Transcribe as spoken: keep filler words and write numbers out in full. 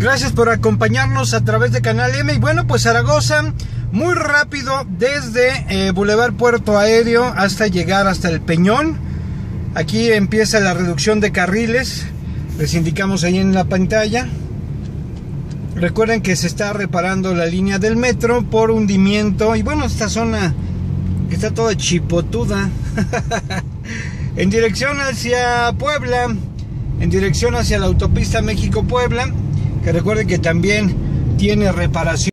Gracias por acompañarnos a través de Canal M. Y bueno, pues Zaragoza, muy rápido desde eh, Boulevard Puerto Aéreo hasta llegar hasta el Peñón. Aquí empieza la reducción de carriles. Les indicamos ahí en la pantalla. Recuerden que se está reparando la línea del metro por hundimiento. Y bueno, esta zona está toda chipotuda. En dirección hacia Puebla, en dirección hacia la autopista México-Puebla, que recuerden que también tiene reparación.